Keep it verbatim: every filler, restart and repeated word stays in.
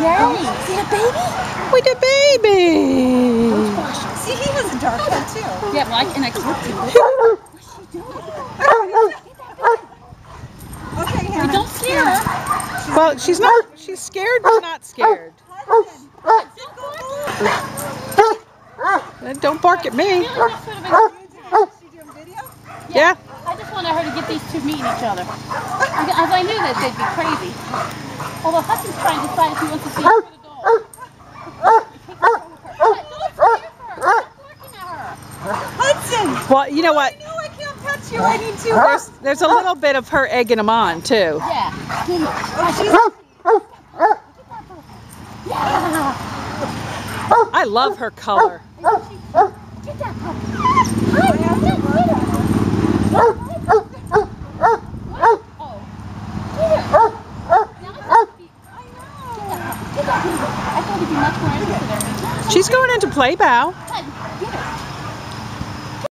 Yay! See a baby? With a baby! See, he was a dark one too. Yeah, well, I, and I clipped him. What's she doing? Okay, Hannah. Don't scare her. Well, she's not, she's scared, but not scared. Don't bark at me. Yeah. I just wanted her to get these two meeting each other. As I knew that they'd be crazy. Although Hudson's trying to decide if he wants to see her for the dog. Hudson! Well, you know what? I know I can't pet you. I need to. There's, there's a little bit of her egging him on, too. Yeah. I love her color. Get that puppy. Hi, get it. She's going into play bow.